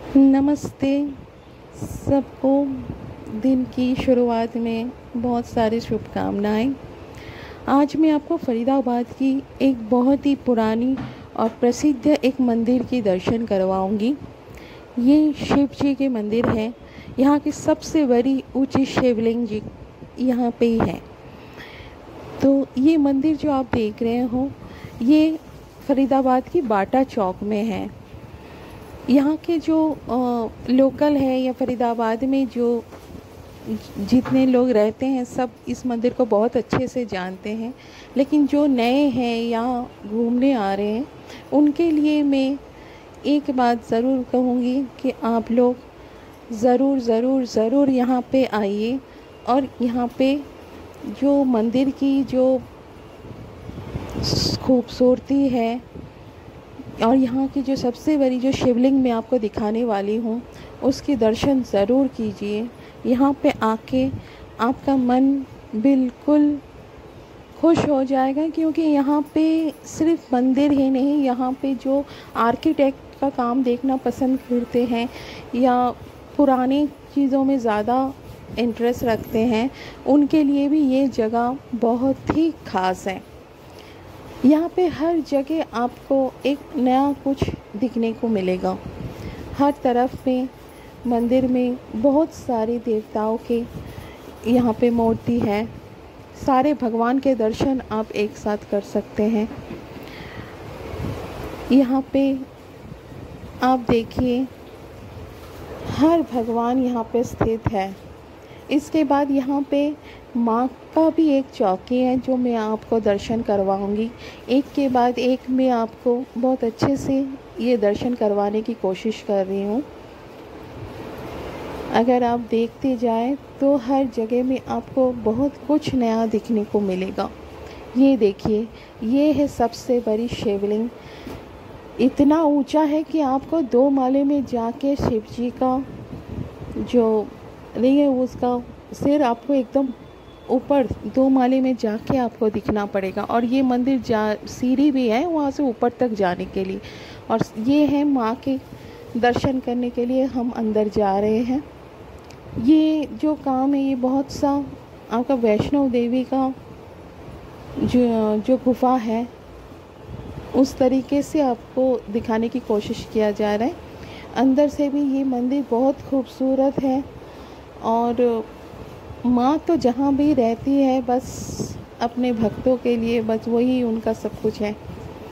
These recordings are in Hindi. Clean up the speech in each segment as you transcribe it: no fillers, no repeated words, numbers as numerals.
नमस्ते सबको। दिन की शुरुआत में बहुत सारी शुभकामनाएं। आज मैं आपको फरीदाबाद की एक बहुत ही पुरानी और प्रसिद्ध एक मंदिर की दर्शन करवाऊंगी। ये शिव जी के मंदिर है। यहाँ की सबसे बड़ी ऊंची शिवलिंग जी यहाँ पे ही है। तो ये मंदिर जो आप देख रहे हो, ये फरीदाबाद की बाटा चौक में है। यहाँ के जो लोकल है या फरीदाबाद में जो जितने लोग रहते हैं सब इस मंदिर को बहुत अच्छे से जानते हैं। लेकिन जो नए हैं यहाँ घूमने आ रहे हैं उनके लिए मैं एक बात ज़रूर कहूँगी कि आप लोग ज़रूर ज़रूर ज़रूर यहाँ पे आइए और यहाँ पे जो मंदिर की जो खूबसूरती है और यहाँ की जो सबसे बड़ी जो शिवलिंग मैं आपको दिखाने वाली हूँ उसके दर्शन ज़रूर कीजिए। यहाँ पे आके आपका मन बिल्कुल खुश हो जाएगा, क्योंकि यहाँ पे सिर्फ मंदिर ही नहीं, यहाँ पे जो आर्किटेक्ट का काम देखना पसंद करते हैं या पुरानी चीज़ों में ज़्यादा इंटरेस्ट रखते हैं उनके लिए भी ये जगह बहुत ही ख़ास है। यहाँ पे हर जगह आपको एक नया कुछ दिखने को मिलेगा। हर तरफ में मंदिर में बहुत सारे देवताओं के यहाँ पे मूर्ति है। सारे भगवान के दर्शन आप एक साथ कर सकते हैं। यहाँ पे आप देखिए हर भगवान यहाँ पे स्थित है। इसके बाद यहाँ पे माँ का भी एक चौकी है जो मैं आपको दर्शन करवाऊँगी। एक के बाद एक मैं आपको बहुत अच्छे से ये दर्शन करवाने की कोशिश कर रही हूँ। अगर आप देखते जाएं तो हर जगह में आपको बहुत कुछ नया दिखने को मिलेगा। ये देखिए, ये है सबसे बड़ी शिवलिंग। इतना ऊंचा है कि आपको 2 माले में जाके शिव जी का जो नहीं है उसका सिर आपको एकदम ऊपर 2 माले में जाके आपको दिखना पड़ेगा। और ये मंदिर सीढ़ी भी है वहाँ से ऊपर तक जाने के लिए। और ये है माँ के दर्शन करने के लिए हम अंदर जा रहे हैं। ये जो काम है ये बहुत सा आपका वैष्णो देवी का जो गुफा है उस तरीके से आपको दिखाने की कोशिश किया जा रहा है। अंदर से भी ये मंदिर बहुत खूबसूरत है और माँ तो जहाँ भी रहती है बस अपने भक्तों के लिए, बस वही उनका सब कुछ है।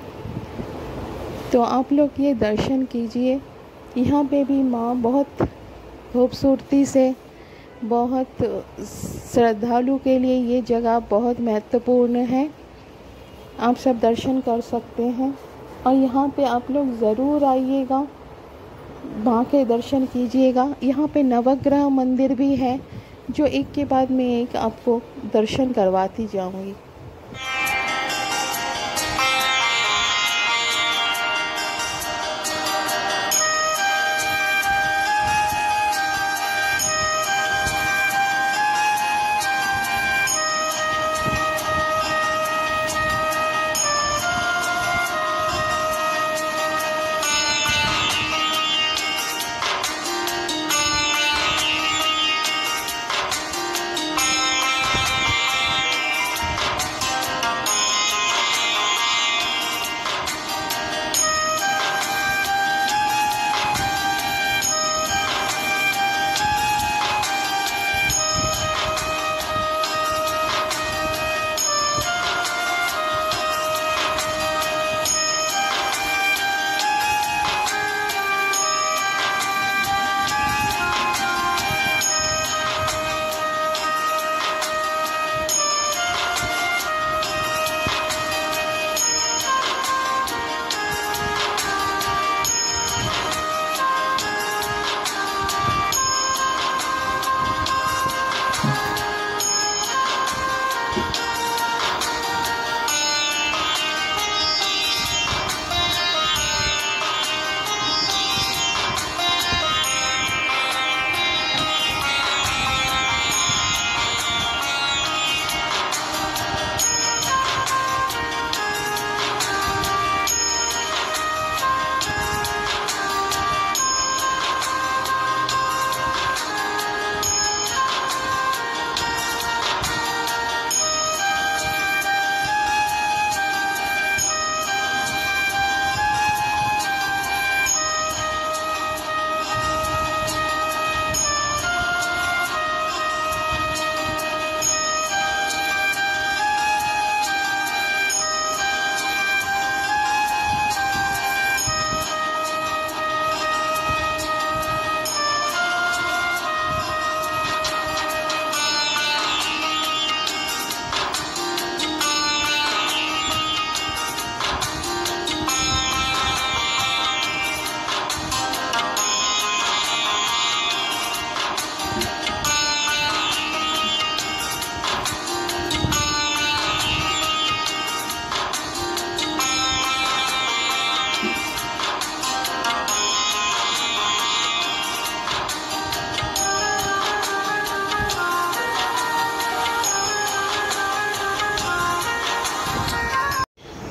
तो आप लोग ये दर्शन कीजिए। यहाँ पे भी माँ बहुत खूबसूरती से, बहुत श्रद्धालु के लिए ये जगह बहुत महत्वपूर्ण है। आप सब दर्शन कर सकते हैं और यहाँ पे आप लोग ज़रूर आइएगा, माँ के दर्शन कीजिएगा। यहाँ पे नवग्रह मंदिर भी है जो एक के बाद मैं एक आपको दर्शन करवाती जाऊँगी।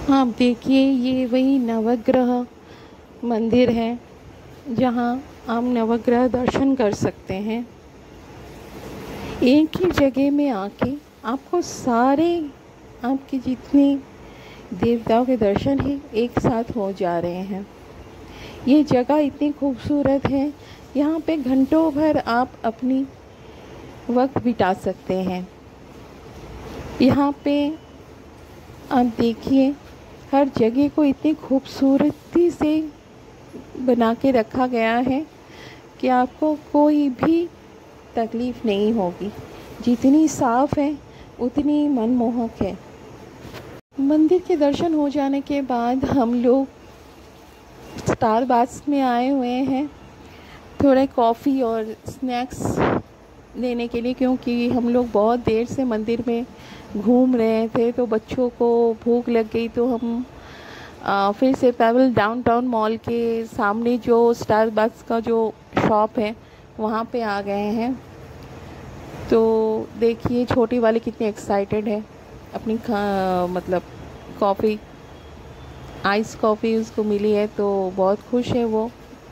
आप देखिए, ये वही नवग्रह मंदिर है जहाँ आप नवग्रह दर्शन कर सकते हैं। एक ही जगह में आके आपको सारे आपके जितने देवताओं के दर्शन हैं एक साथ हो जा रहे हैं। ये जगह इतनी खूबसूरत है, यहाँ पे घंटों भर आप अपनी वक्त बिता सकते हैं। यहाँ पे आप देखिए, हर जगह को इतनी खूबसूरती से बना के रखा गया है कि आपको कोई भी तकलीफ़ नहीं होगी। जितनी साफ़ है उतनी मनमोहक है। मंदिर के दर्शन हो जाने के बाद हम लोग स्टारबक्स में आए हुए हैं थोड़े कॉफ़ी और स्नैक्स लेने के लिए, क्योंकि हम लोग बहुत देर से मंदिर में घूम रहे थे तो बच्चों को भूख लग गई। तो हम फिर से पेबल डाउनटाउन मॉल के सामने जो स्टारबक्स का जो शॉप है वहाँ पे आ गए हैं। तो देखिए छोटी वाली कितनी एक्साइटेड है अपनी मतलब कॉफ़ी, आइस कॉफ़ी उसको मिली है तो बहुत खुश है वो।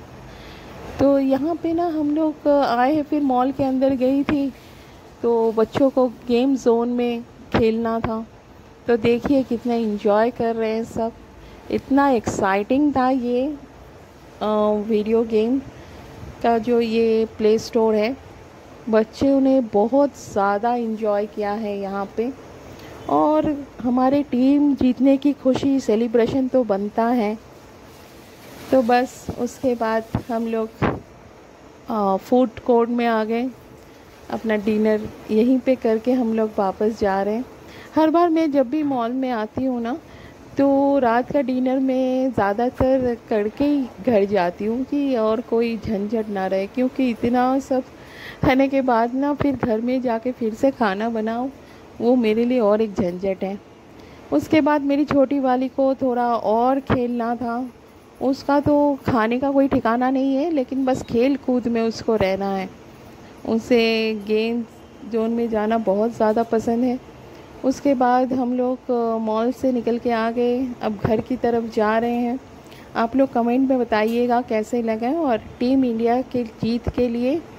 तो यहाँ पे ना हम लोग आए हैं, फिर मॉल के अंदर गई थी तो बच्चों को गेम जोन में खेलना था। तो देखिए कितना एंजॉय कर रहे हैं सब। इतना एक्साइटिंग था ये वीडियो गेम का जो ये प्ले स्टोर है। बच्चों ने बहुत ज़्यादा एंजॉय किया है यहाँ पे, और हमारे टीम जीतने की खुशी सेलिब्रेशन तो बनता है। तो बस उसके बाद हम लोग फूड कोर्ट में आ गए, अपना डिनर यहीं पे करके हम लोग वापस जा रहे हैं। हर बार मैं जब भी मॉल में आती हूँ ना तो रात का डिनर मैं ज़्यादातर करके ही घर जाती हूँ कि और कोई झंझट ना रहे, क्योंकि इतना सब खाने के बाद ना फिर घर में जाके फिर से खाना बनाओ, वो मेरे लिए और एक झंझट है। उसके बाद मेरी छोटी वाली को थोड़ा और खेलना था। उसका तो खाने का कोई ठिकाना नहीं है, लेकिन बस खेल कूद में उसको रहना है। उसे गेम जोन में जाना बहुत ज़्यादा पसंद है। उसके बाद हम लोग मॉल से निकल के आ गए, अब घर की तरफ जा रहे हैं। आप लोग कमेंट में बताइएगा कैसे लगे, और टीम इंडिया के जीत के लिए